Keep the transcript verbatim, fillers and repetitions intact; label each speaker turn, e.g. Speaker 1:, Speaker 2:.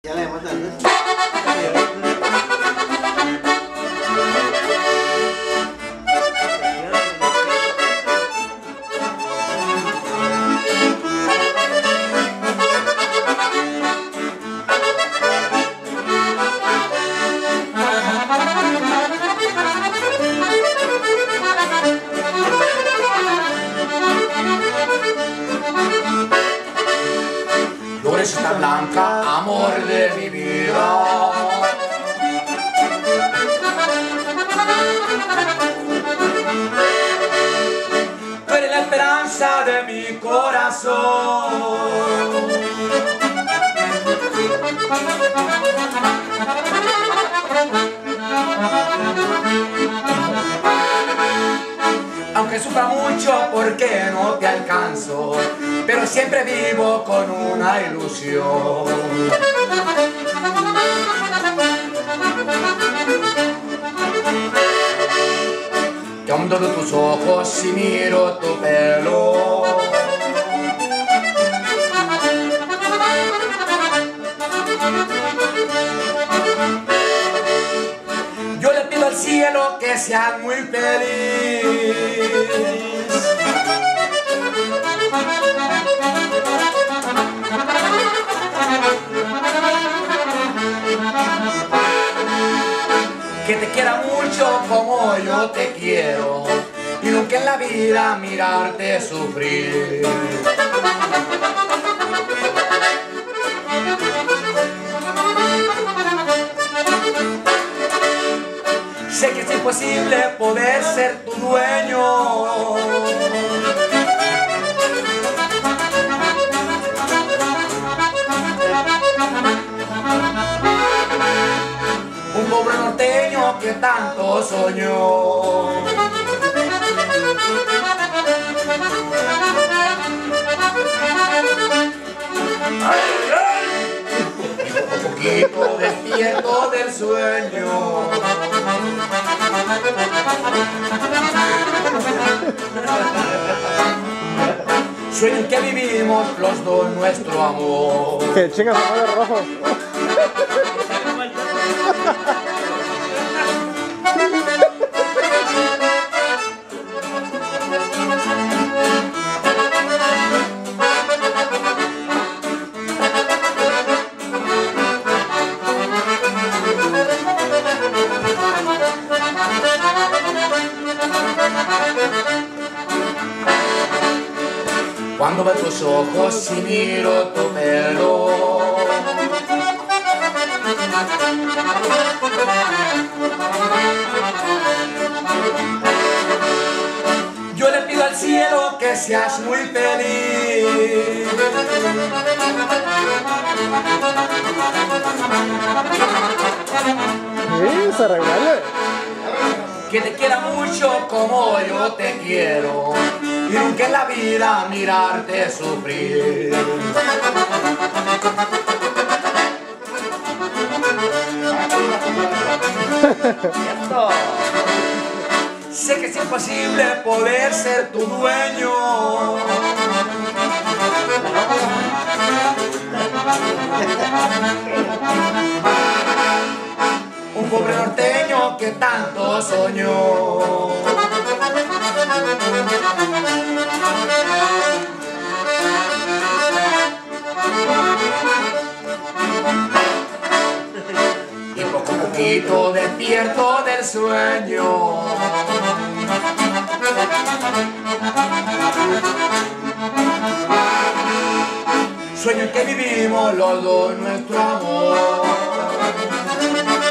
Speaker 1: Ya le hemos dado.
Speaker 2: Florecita blanca, amor de mi vida. Tú eres la esperanza de mi corazón. Aunque sufra mucho porque no te alcanzo, pero siempre vivo con una ilusión. Que hondo de tus ojos y miro tu pelo. Yo le pido al cielo que seas muy feliz. Que te quiera mucho como yo te quiero y nunca en la vida mirarte sufrir. Sé que es imposible poder ser tu dueño. Un pobre norteño que tanto soñó. Ay, ay. Y poco a poquito despierto del sueño. Sueño en que vivimos los dos nuestro amor.
Speaker 3: Que chingas a madre rojo.
Speaker 2: Cuando veo tus ojos y miro tu pelo, yo le pido al cielo que seas muy feliz.
Speaker 3: Sí, se regaña.
Speaker 2: Que te quiera mucho como yo te quiero y nunca en la vida mirarte sufrir. Sé que es imposible poder ser tu dueño. Un pobre norteño que tanto soñó. Y poco a poquito despierto del sueño. Sueño en que vivimos los dos nuestro amor.